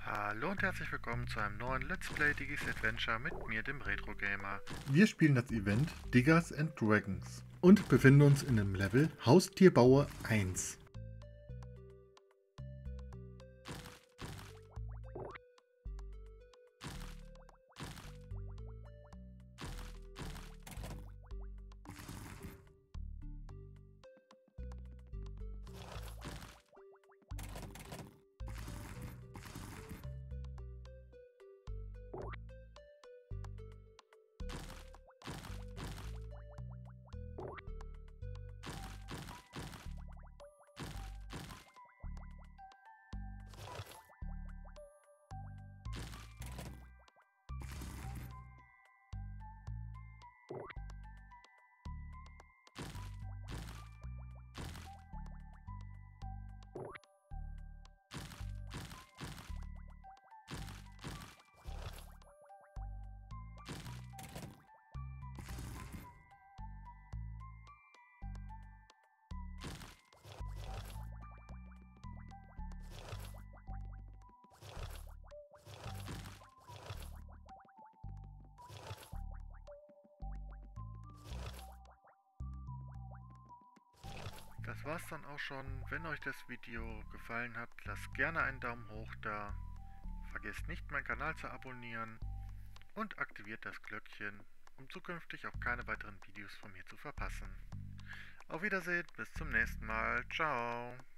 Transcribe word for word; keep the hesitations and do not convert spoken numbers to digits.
Hallo und herzlich willkommen zu einem neuen Let's Play Diggis Adventure mit mir, dem Retro Gamer. Wir spielen das Event Diggers and Dragons und befinden uns in dem Level Haustierbauer eins. Das war's dann auch schon. Wenn euch das Video gefallen hat, lasst gerne einen Daumen hoch da. Vergesst nicht, meinen Kanal zu abonnieren und aktiviert das Glöckchen, um zukünftig auch keine weiteren Videos von mir zu verpassen. Auf Wiedersehen, bis zum nächsten Mal. Ciao.